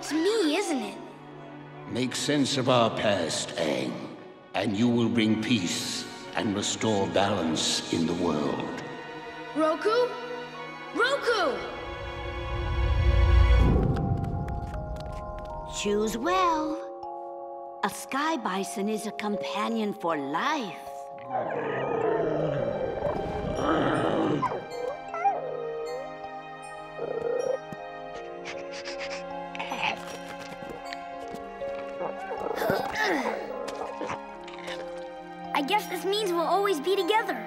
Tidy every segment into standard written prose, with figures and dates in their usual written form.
It's me, isn't it? Make sense of our past, Aang, and you will bring peace and restore balance in the world. Roku? Roku! Choose well. A sky bison is a companion for life. I guess this means we'll always be together.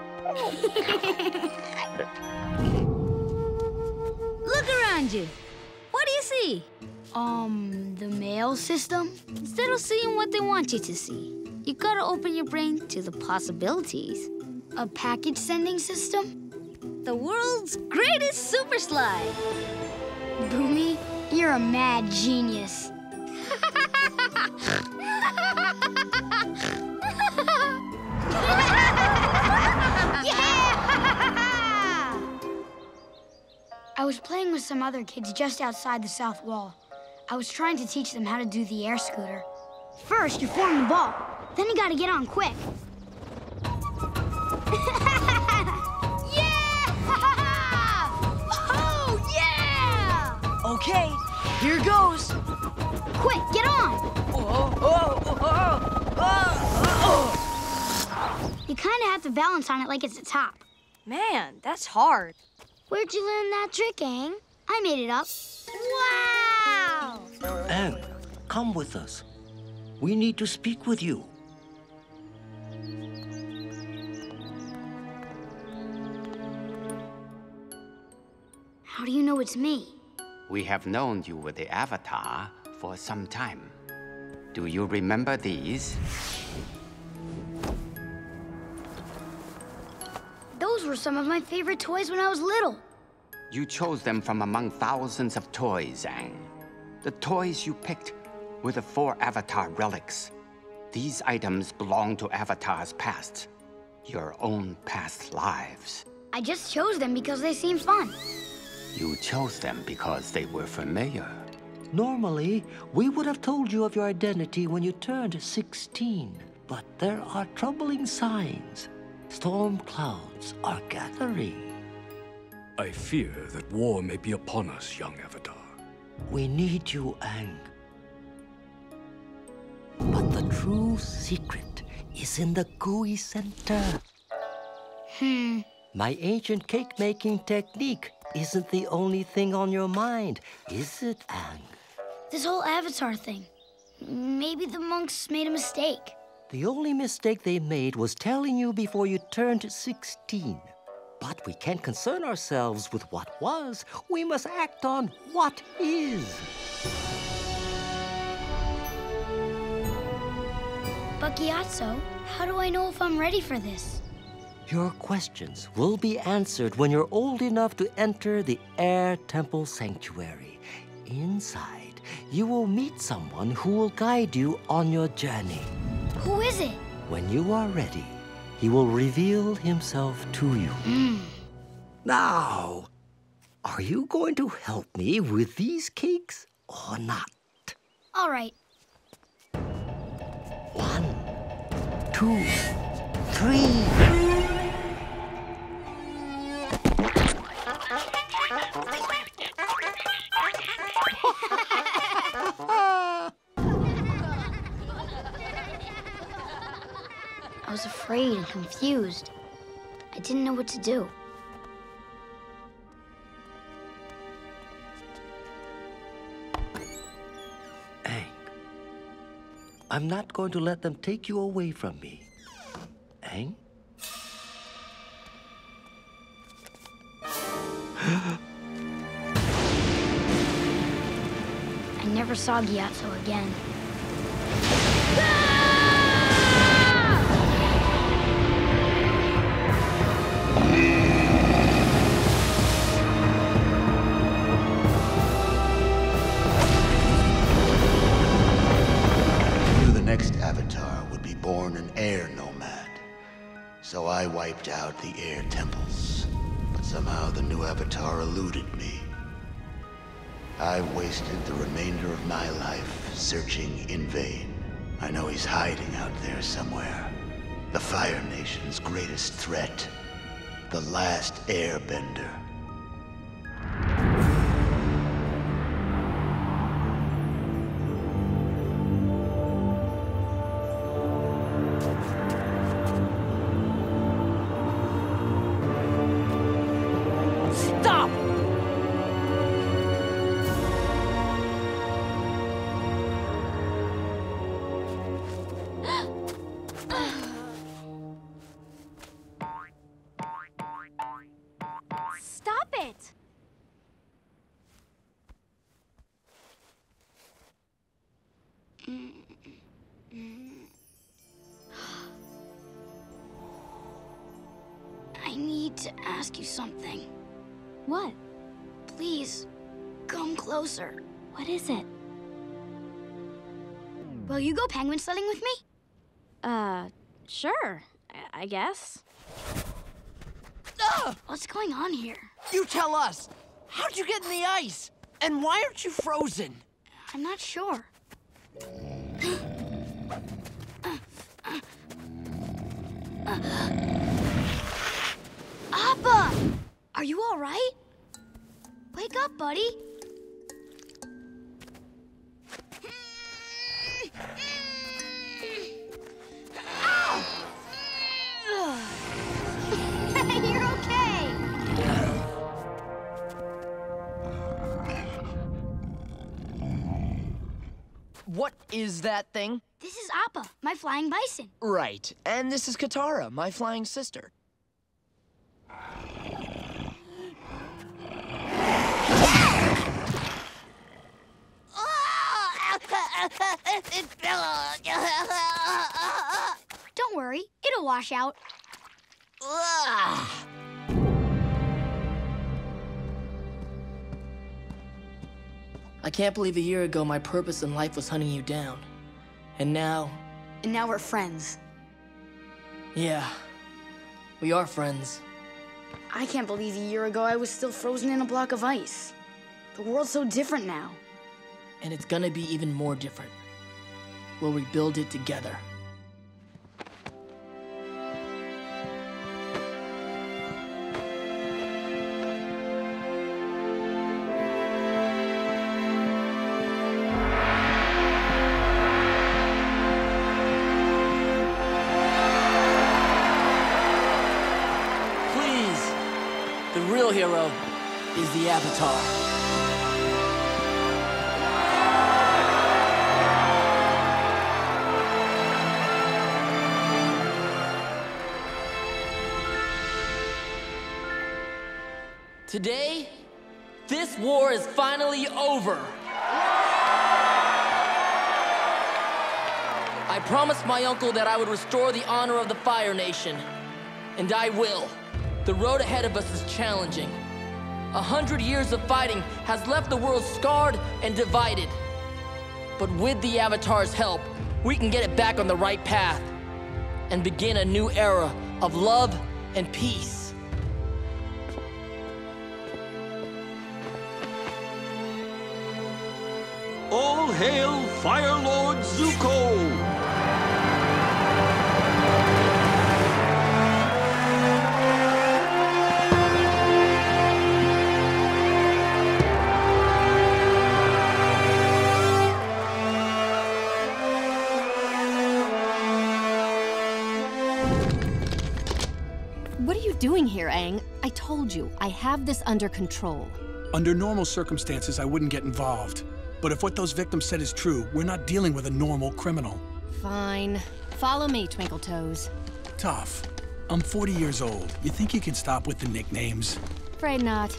Look around you. What do you see? The mail system? Instead of seeing what they want you to see, you gotta open your brain to the possibilities. A package sending system? The world's greatest super slide. Boomy, you're a mad genius. I was playing with some other kids just outside the south wall. I was trying to teach them how to do the air scooter. First, you form the ball. Then you gotta get on quick. Yeah! Oh, yeah! Okay, here goes. Quick, get on! You kinda have to balance on it like it's a top. Man, that's hard. Where'd you learn that trick, Aang? I made it up. Wow! Aang, come with us. We need to speak with you. How do you know it's me? We have known you were the Avatar for some time. Do you remember these? Those were some of my favorite toys when I was little. You chose them from among thousands of toys, Aang. The toys you picked were the 4 Avatar relics. These items belong to Avatar's past, your own past lives. I just chose them because they seemed fun. You chose them because they were familiar. Normally, we would have told you of your identity when you turned 16. But there are troubling signs. Storm clouds are gathering. I fear that war may be upon us, young Avatar. We need you, Aang. But the true secret is in the gooey center. My ancient cake-making technique isn't the only thing on your mind, is it, Aang? This whole Avatar thing. Maybe the monks made a mistake. The only mistake they made was telling you before you turned 16. But we can't concern ourselves with what was. We must act on what is. But Gyatso, how do I know if I'm ready for this? Your questions will be answered when you're old enough to enter the Air Temple Sanctuary. Inside, you will meet someone who will guide you on your journey. Who is it? When you are ready, he will reveal himself to you. Now, are you going to help me with these cakes or not? All right. 1, 2, 3. I was afraid and confused. I didn't know what to do. Aang, I'm not going to let them take you away from me. Aang? I never saw Gyatso again. Next Avatar would be born an air nomad. So I wiped out the air temples. But somehow the new Avatar eluded me. I've wasted the remainder of my life searching in vain. I know he's hiding out there somewhere. The Fire Nation's greatest threat. The last Airbender. Stop! Stop it! I need to ask you something. What? Please, come closer. What is it? Will you go penguin sledding with me? Sure, I guess. What's going on here? You tell us! How'd you get in the ice? And why aren't you frozen? I'm not sure. Appa! Are you all right? Wake up, buddy. You're okay. What is that thing? This is Appa, my flying bison. Right. And this is Katara, my flying sister. Don't worry, it'll wash out. I can't believe a year ago my purpose in life was hunting you down. And now... And now we're friends. Yeah, we are friends. I can't believe a year ago I was still frozen in a block of ice. The world's so different now. And it's gonna be even more different. We'll rebuild it together. The real hero is the Avatar. Today, this war is finally over. I promised my uncle that I would restore the honor of the Fire Nation, and I will. The road ahead of us is challenging. 100 years of fighting has left the world scarred and divided. But with the Avatar's help, we can get it back on the right path and begin a new era of love and peace. All hail Fire Lord Zuko! What are you doing here, Aang? I told you, I have this under control. Under normal circumstances, I wouldn't get involved. But if what those victims said is true, we're not dealing with a normal criminal. Fine. Follow me, Twinkle Toes. Tough. I'm 40 years old. You think you can stop with the nicknames? Afraid not.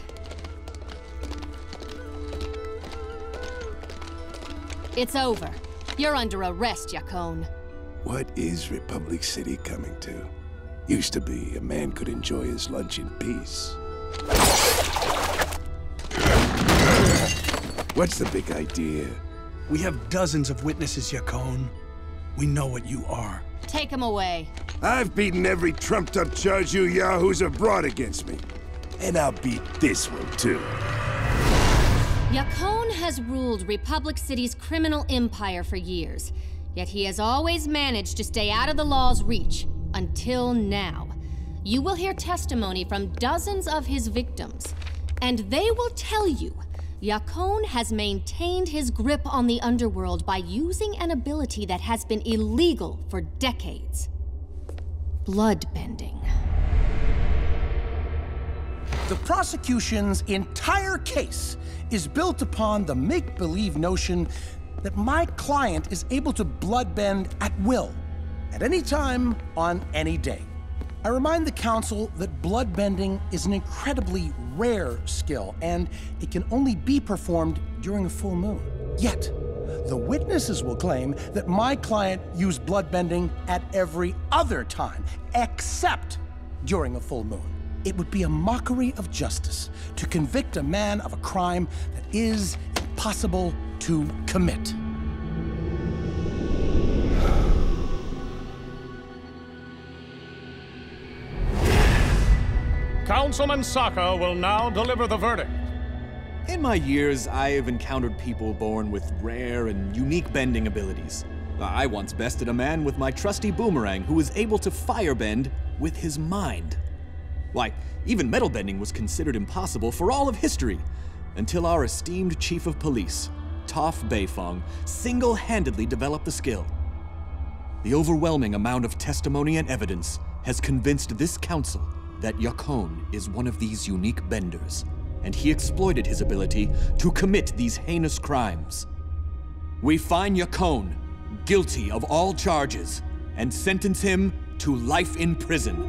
It's over. You're under arrest, Yakone. What is Republic City coming to? Used to be a man could enjoy his lunch in peace. What's the big idea? We have dozens of witnesses, Yakone. We know what you are. Take him away. I've beaten every trumped-up charge you yahoos have brought against me. And I'll beat this one, too. Yakone has ruled Republic City's criminal empire for years, yet he has always managed to stay out of the law's reach, until now. You will hear testimony from dozens of his victims, and they will tell you Yakone has maintained his grip on the underworld by using an ability that has been illegal for decades. Bloodbending. The prosecution's entire case is built upon the make-believe notion that my client is able to bloodbend at will, at any time, on any day. I remind the council that bloodbending is an incredibly rare skill, and it can only be performed during a full moon. Yet, the witnesses will claim that my client used bloodbending at every other time, except during a full moon. It would be a mockery of justice to convict a man of a crime that is impossible to commit. Councilman Sokka will now deliver the verdict. In my years, I have encountered people born with rare and unique bending abilities. I once bested a man with my trusty boomerang who was able to firebend with his mind. Why, even metal bending was considered impossible for all of history, until our esteemed chief of police, Toph Beifong, single-handedly developed the skill. The overwhelming amount of testimony and evidence has convinced this council that Yakone is one of these unique benders, and he exploited his ability to commit these heinous crimes. We find Yakone guilty of all charges and sentence him to life in prison.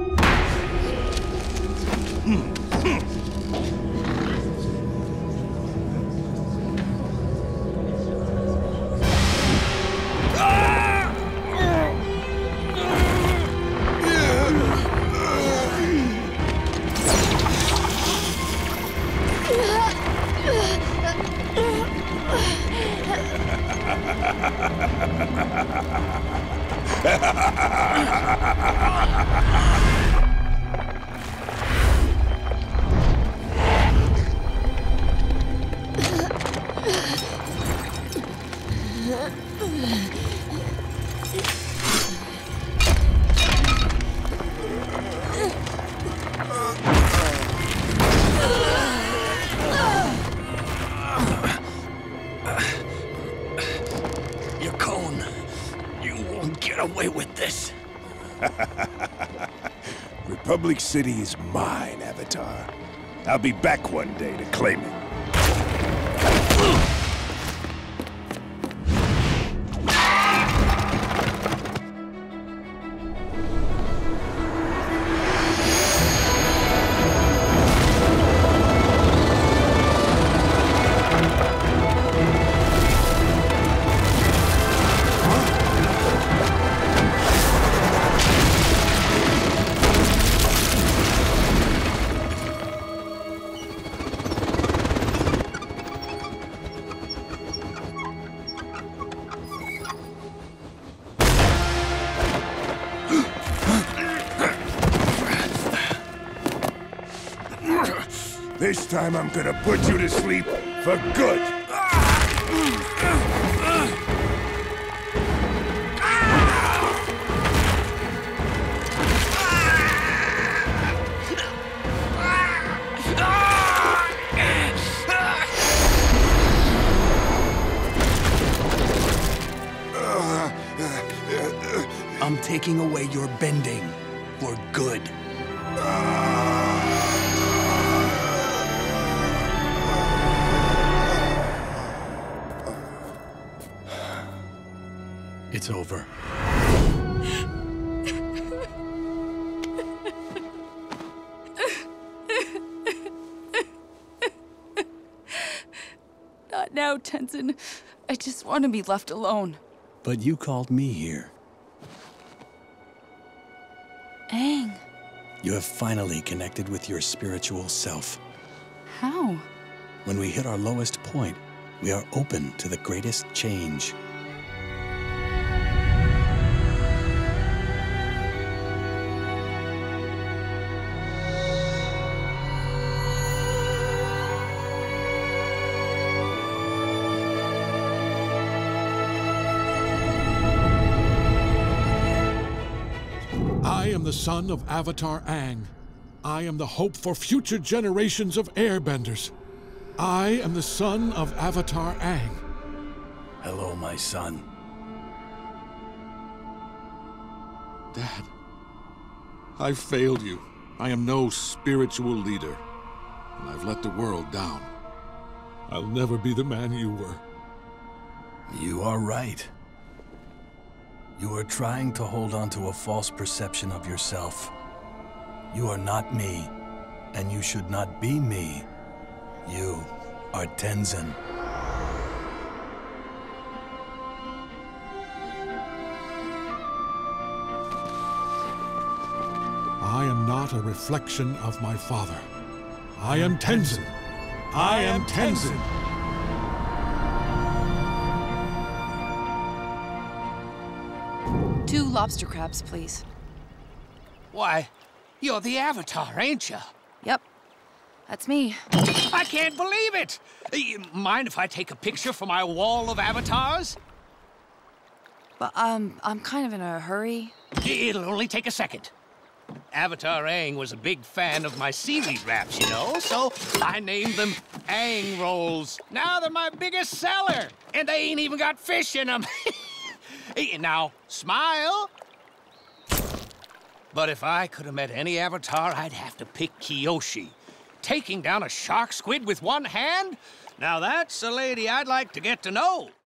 Yakone, you won't get away with this. Republic City is mine, Avatar. I'll be back one day to claim it. This time I'm gonna put you to sleep for good. I'm taking away your bending for good. It's over. Not now, Tenzin. I just want to be left alone. But you called me here. Aang. You have finally connected with your spiritual self. How? When we hit our lowest point, we are open to the greatest change. son of Avatar Aang. I am the hope for future generations of airbenders. I am the son of Avatar Aang. Hello, my son. Dad, I failed you. I am no spiritual leader, and I've let the world down. I'll never be the man you were. You are right. You are trying to hold on to a false perception of yourself. You are not me, and you should not be me. You are Tenzin. I am not a reflection of my father. I am Tenzin. I am Tenzin. Two lobster crabs, please. Why, you're the Avatar, ain't you? Yep. That's me. I can't believe it! Mind if I take a picture for my wall of avatars? But, I'm kind of in a hurry. It'll only take a second. Avatar Aang was a big fan of my seaweed wraps, you know, so I named them Aang Rolls. Now they're my biggest seller, and they ain't even got fish in them. Now, smile. But if I could have met any Avatar, I'd have to pick Kyoshi. Taking down a shark squid with one hand? Now that's a lady I'd like to get to know.